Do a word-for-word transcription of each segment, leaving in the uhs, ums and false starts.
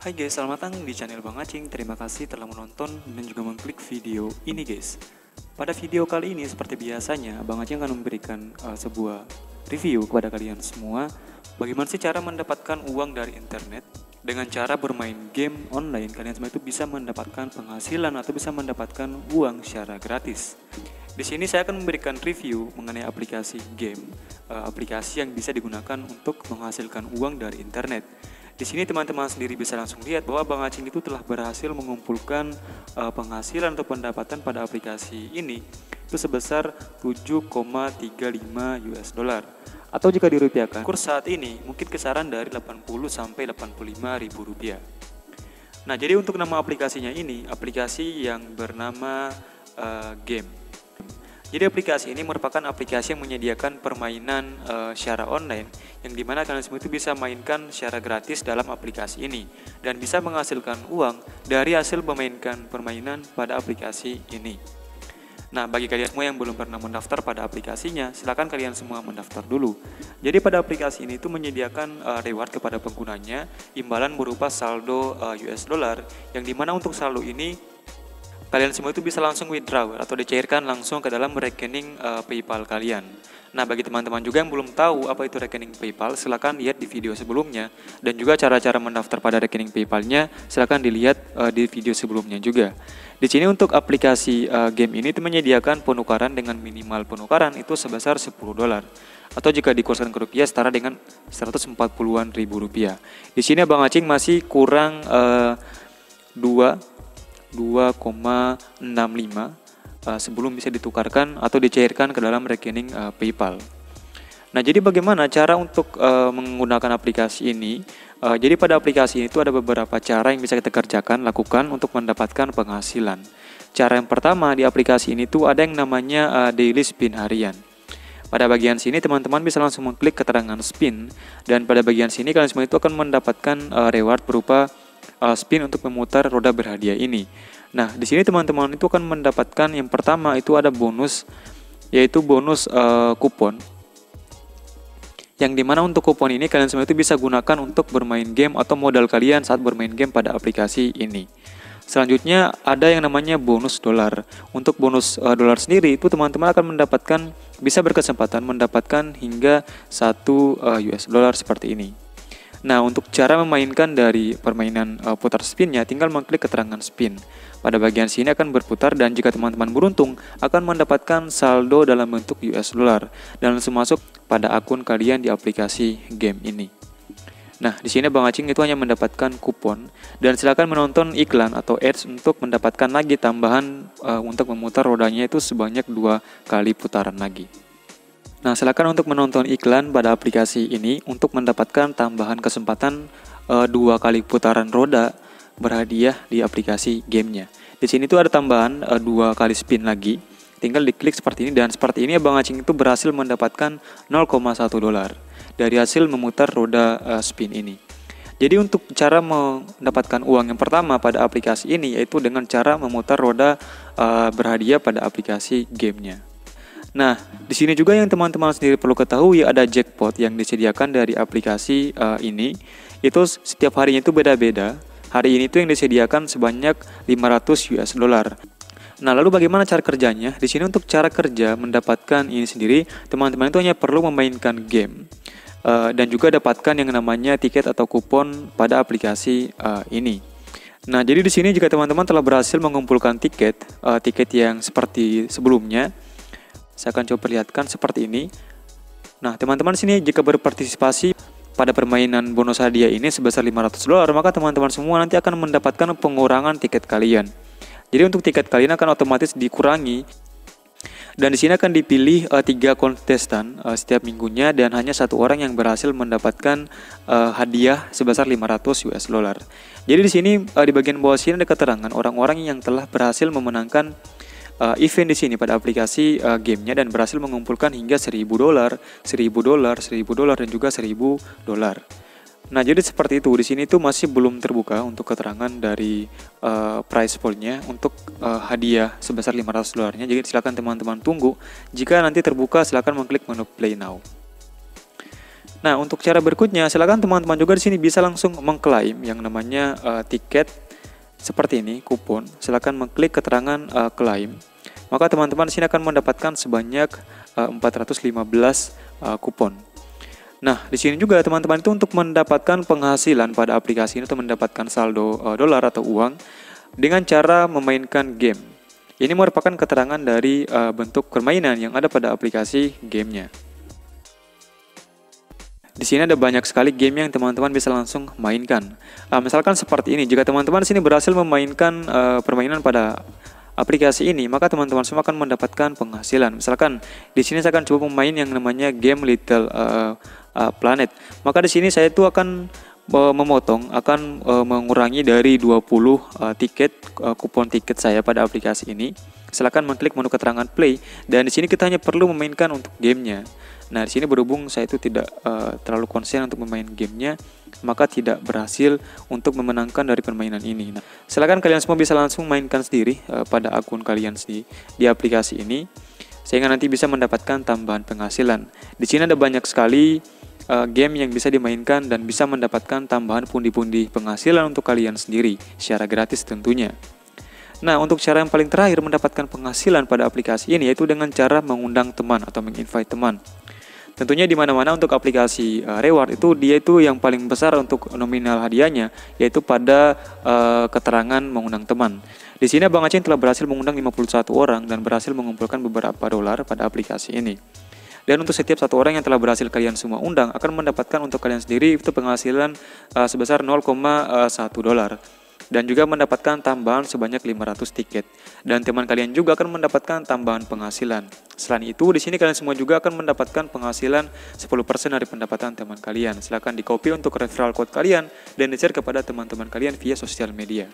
Hai guys, selamat datang di channel Bang Acing. Terima kasih telah menonton dan juga mengklik video ini guys. Pada video kali ini seperti biasanya, Bang Acing akan memberikan uh, sebuah review kepada kalian semua. Bagaimana sih cara mendapatkan uang dari internet? Dengan cara bermain game online, kalian semua itu bisa mendapatkan penghasilan atau bisa mendapatkan uang secara gratis. Di sini saya akan memberikan review mengenai aplikasi game, uh, aplikasi yang bisa digunakan untuk menghasilkan uang dari internet. Di sini teman-teman sendiri bisa langsung lihat bahwa Bang Acing itu telah berhasil mengumpulkan uh, penghasilan atau pendapatan pada aplikasi ini itu sebesar tujuh koma tiga lima US dollar. Atau jika dirupiahkan, kurs saat ini mungkin kisaran dari delapan puluh sampai delapan puluh lima ribu rupiah. Nah, jadi untuk nama aplikasinya ini, aplikasi yang bernama uh, Game. Jadi aplikasi ini merupakan aplikasi yang menyediakan permainan uh, secara online yang dimana kalian semua itu bisa mainkan secara gratis dalam aplikasi ini dan bisa menghasilkan uang dari hasil memainkan permainan pada aplikasi ini. Nah, bagi kalian semua yang belum pernah mendaftar pada aplikasinya, silakan kalian semua mendaftar dulu. Jadi pada aplikasi ini itu menyediakan uh, reward kepada penggunanya, imbalan berupa saldo uh, US dollar yang dimana untuk saldo ini kalian semua itu bisa langsung withdraw atau dicairkan langsung ke dalam rekening uh, PayPal kalian. Nah, bagi teman-teman juga yang belum tahu apa itu rekening PayPal, silakan lihat di video sebelumnya dan juga cara-cara mendaftar pada rekening PayPal-nya silakan dilihat uh, di video sebelumnya juga. Di sini untuk aplikasi uh, game ini itu menyediakan penukaran dengan minimal penukaran itu sebesar sepuluh dolar atau jika dikurskan ke rupiah setara dengan seratus empat puluhan ribu rupiah. Di sini Bang Acing masih kurang uh, dua koma enam lima uh, sebelum bisa ditukarkan atau dicairkan ke dalam rekening uh, PayPal. Nah, jadi bagaimana cara untuk uh, menggunakan aplikasi ini? Uh, jadi pada aplikasi ini itu ada beberapa cara yang bisa kita kerjakan, lakukan untuk mendapatkan penghasilan. Cara yang pertama di aplikasi ini tuh ada yang namanya uh, daily spin harian. Pada bagian sini teman-teman bisa langsung mengklik keterangan spin dan pada bagian sini kalian semua itu akan mendapatkan uh, reward berupa uh, spin untuk memutar roda berhadiah ini. Nah, di sini teman-teman itu akan mendapatkan yang pertama itu ada bonus, yaitu bonus uh, kupon. Yang dimana untuk kupon ini kalian semua itu bisa gunakan untuk bermain game atau modal kalian saat bermain game pada aplikasi ini. Selanjutnya ada yang namanya bonus dolar. Untuk bonus uh, dolar sendiri itu teman-teman akan mendapatkan, bisa berkesempatan mendapatkan hingga satu uh, US dollar seperti ini. Nah, untuk cara memainkan dari permainan uh, putar spinnya, tinggal mengklik keterangan spin. Pada bagian sini akan berputar dan jika teman-teman beruntung akan mendapatkan saldo dalam bentuk US dollar dan langsung masuk pada akun kalian di aplikasi game ini. Nah, di sini Bang Acing itu hanya mendapatkan kupon dan silakan menonton iklan atau ads untuk mendapatkan lagi tambahan uh, untuk memutar rodanya itu sebanyak dua kali putaran lagi. Nah, silakan untuk menonton iklan pada aplikasi ini untuk mendapatkan tambahan kesempatan uh, dua kali putaran roda berhadiah di aplikasi gamenya. Di sini tuh ada tambahan uh, dua kali spin lagi. Tinggal diklik seperti ini dan seperti ini Bang Acing itu berhasil mendapatkan nol koma satu dolar dari hasil memutar roda uh, spin ini. Jadi untuk cara mendapatkan uang yang pertama pada aplikasi ini yaitu dengan cara memutar roda uh, berhadiah pada aplikasi gamenya. Nah, di sini juga yang teman-teman sendiri perlu ketahui ada jackpot yang disediakan dari aplikasi uh, ini. Itu setiap harinya itu beda-beda. Hari ini tuh yang disediakan sebanyak lima ratus US dollar. Nah, lalu bagaimana cara kerjanya? Di sini untuk cara kerja mendapatkan ini sendiri, teman-teman itu hanya perlu memainkan game uh, dan juga dapatkan yang namanya tiket atau kupon pada aplikasi uh, ini. Nah, jadi di sini jika teman-teman telah berhasil mengumpulkan tiket, uh, tiket yang seperti sebelumnya, saya akan coba perlihatkan seperti ini. Nah, teman-teman sini jika berpartisipasi pada permainan bonus hadiah ini sebesar lima ratus dolar, maka teman-teman semua nanti akan mendapatkan pengurangan tiket kalian. Jadi untuk tiket kalian akan otomatis dikurangi. Dan di sini akan dipilih uh, tiga kontestan uh, setiap minggunya dan hanya satu orang yang berhasil mendapatkan uh, hadiah sebesar lima ratus US dollar. Jadi di sini uh, di bagian bawah sini ada keterangan orang-orang yang telah berhasil memenangkan Uh, event di sini pada aplikasi uh, gamenya dan berhasil mengumpulkan hingga seribu dolar, seribu dolar, seribu dolar dan juga seribu dolar. Nah, jadi seperti itu. Di sini tuh masih belum terbuka untuk keterangan dari uh, prize poolnya untuk uh, hadiah sebesar lima ratus dolarnya. Jadi silakan teman-teman tunggu. Jika nanti terbuka silakan mengklik menu play now. Nah, untuk cara berikutnya, silakan teman-teman juga di sini bisa langsung mengklaim yang namanya uh, tiket seperti ini, kupon. Silakan mengklik keterangan uh, klaim. Maka teman-teman di sini akan mendapatkan sebanyak uh, empat ratus lima belas uh, kupon. Nah, di sini juga teman-teman itu untuk mendapatkan penghasilan pada aplikasi ini atau mendapatkan saldo uh, dolar atau uang dengan cara memainkan game. Ini merupakan keterangan dari uh, bentuk permainan yang ada pada aplikasi gamenya. Di sini ada banyak sekali game yang teman-teman bisa langsung mainkan. Uh, misalkan seperti ini, jika teman-teman di sini berhasil memainkan uh, permainan pada aplikasi ini, maka teman-teman semua akan mendapatkan penghasilan. Misalkan di sini saya akan coba memain yang namanya game Little uh, uh, Planet. Maka di sini saya itu akan uh, memotong, akan uh, mengurangi dari dua puluh uh, tiket uh, kupon tiket saya pada aplikasi ini. Silakan mengklik menu keterangan play dan di sini kita hanya perlu memainkan untuk gamenya. Nah, di sini berhubung saya itu tidak uh, terlalu konsen untuk memain gamenya, maka tidak berhasil untuk memenangkan dari permainan ini. Nah, silakan kalian semua bisa langsung mainkan sendiri uh, pada akun kalian sendiri di aplikasi ini, sehingga nanti bisa mendapatkan tambahan penghasilan. Di sini ada banyak sekali uh, game yang bisa dimainkan dan bisa mendapatkan tambahan pundi-pundi penghasilan untuk kalian sendiri secara gratis tentunya. Nah, untuk cara yang paling terakhir mendapatkan penghasilan pada aplikasi ini yaitu dengan cara mengundang teman atau menginvite teman. Tentunya di mana-mana untuk aplikasi uh, reward itu dia itu yang paling besar untuk nominal hadiahnya yaitu pada uh, keterangan mengundang teman. Di sini Bang Aceh telah berhasil mengundang lima puluh satu orang dan berhasil mengumpulkan beberapa dolar pada aplikasi ini. Dan untuk setiap satu orang yang telah berhasil kalian semua undang akan mendapatkan untuk kalian sendiri itu penghasilan uh, sebesar nol koma satu dolar. Dan juga mendapatkan tambahan sebanyak lima ratus tiket. Dan teman kalian juga akan mendapatkan tambahan penghasilan. Selain itu, di sini kalian semua juga akan mendapatkan penghasilan sepuluh persen dari pendapatan teman kalian. Silahkan di copy untuk referral code kalian dan di-share kepada teman-teman kalian via sosial media.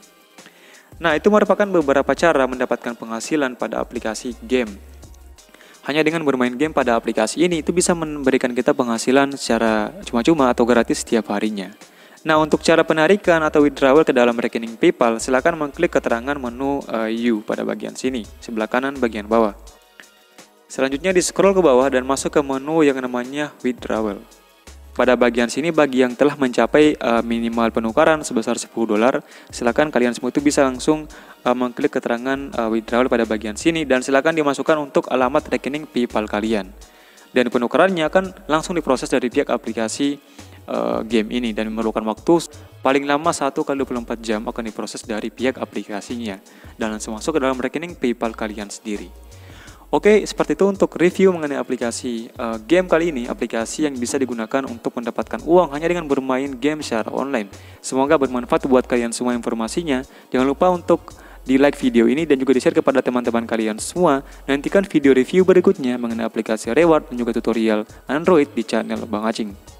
Nah, itu merupakan beberapa cara mendapatkan penghasilan pada aplikasi game. Hanya dengan bermain game pada aplikasi ini, itu bisa memberikan kita penghasilan secara cuma-cuma atau gratis setiap harinya. Nah, untuk cara penarikan atau withdrawal ke dalam rekening PayPal, silakan mengklik keterangan menu uh, U pada bagian sini, sebelah kanan bagian bawah. Selanjutnya di scroll ke bawah dan masuk ke menu yang namanya withdrawal. Pada bagian sini bagi yang telah mencapai uh, minimal penukaran sebesar sepuluh dolar, silakan kalian semua itu bisa langsung uh, mengklik keterangan uh, withdrawal pada bagian sini dan silakan dimasukkan untuk alamat rekening PayPal kalian. Dan penukarannya akan langsung diproses dari pihak aplikasi Uh, game ini dan memerlukan waktu paling lama satu kali dua puluh empat jam akan diproses dari pihak aplikasinya dan langsung masuk ke dalam rekening PayPal kalian sendiri. Oke, seperti itu untuk review mengenai aplikasi uh, game kali ini, aplikasi yang bisa digunakan untuk mendapatkan uang hanya dengan bermain game secara online. Semoga bermanfaat buat kalian semua informasinya. Jangan lupa untuk di like video ini dan juga di share kepada teman-teman kalian semua. Nantikan video review berikutnya mengenai aplikasi reward dan juga tutorial Android di channel Bang Acing.